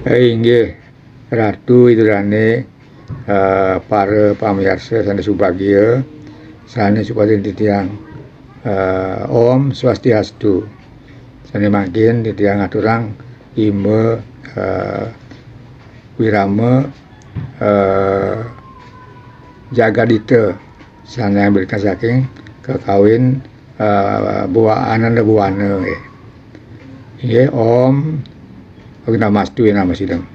Inggih Ratu Idulane para pamirsa sanes subagya sanes supados titiang Om Swastiastu. Sane mangkin titiang aturang ime wirama jagadita sane berikan saking kekawin ananda buana nggih Om Namastu namasidang.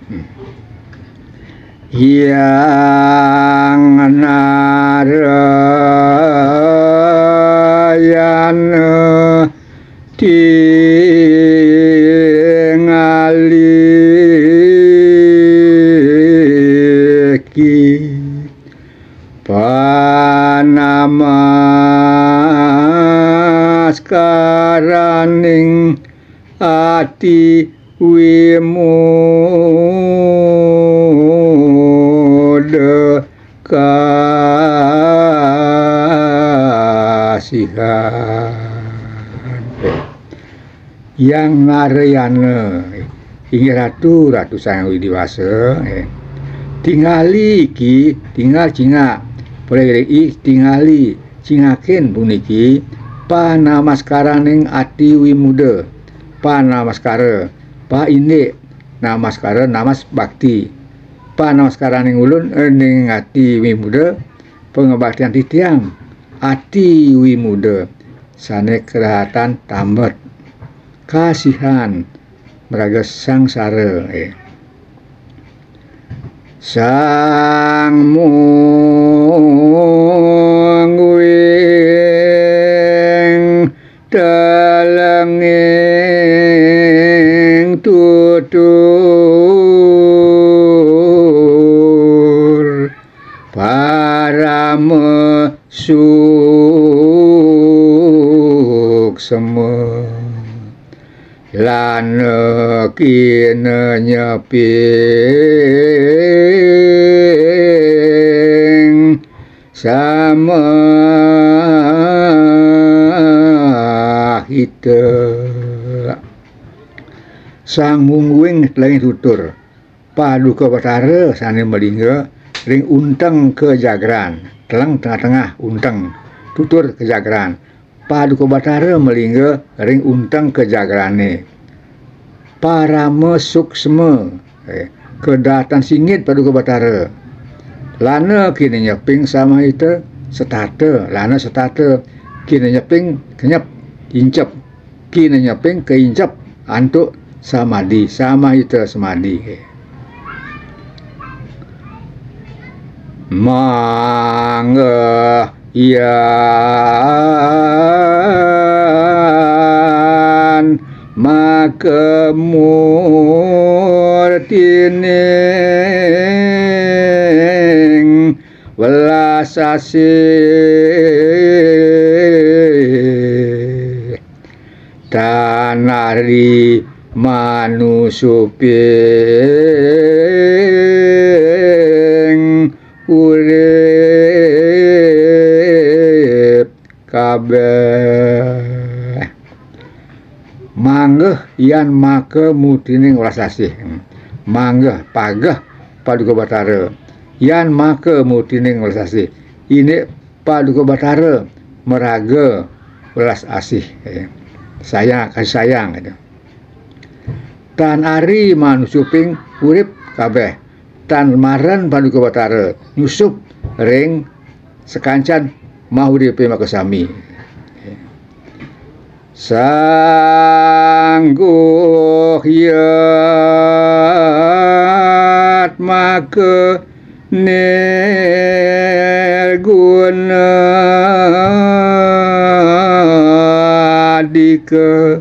Yang narayana tingaliki panamaskaraning ati wimuda kasihan yang narayana inggih Ratu Sang Widiwasa tingali iki tinggal cingak boleh tingali cingaken puniki panamaskaraning ati wimuda panamaskara pa ini namaskara namas bakti panamaskaraning ulun ning ati wimuda pengebaktian titiang ati wimuda sane kerahatan tamet kasihan meraga sangsara sang mungwing dalenging tutur para suksema lan kina nyeping sama kita sang mungwing lain tutur paduka batara sane melingga ring unteng kejagran telang tengah-tengah unteng tutur kejagran paduka batara melingga ring unteng kejagrane parama suksma kedatan singit paduka batara lana kini nyeping sama itu setata lana setata kini nyeping kenyap incep kini nyeping keincep antuk samadhi sama itu samadhi mangga yan makemurtining welas asih tanari manusuping urip kabeh manggeh yan makemurtining welas asih manggeh pageh paduka batara yan makemurtining welas asih ini paduka batara meraga welas asih sayang kasih sayang tan ari manusuping urip kabeh tan maran paduka batara nyusup ring sekancan mahuripe makasami sangguh yat maka nirguna dika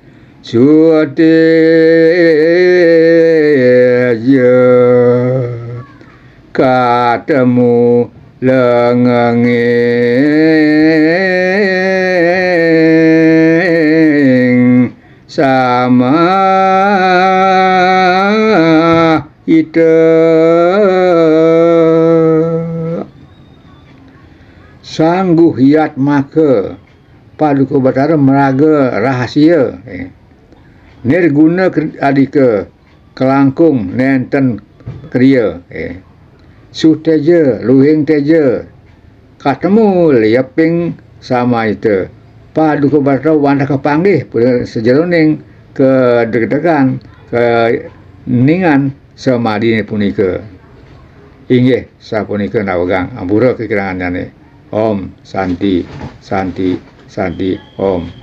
suateja katemu lengenging sama ita sangguh hiat maka paduka batara meraga rahasia nirguna adika kelangkung nenten kriya suteja luhing teja katemu liaping sama itu paduka batau wanda kepanggih sejeroning ke deg-degan ke ningan samadi punika inggih sapunika nawegang ampura kekirangannya Om Santi Santi Santi Om.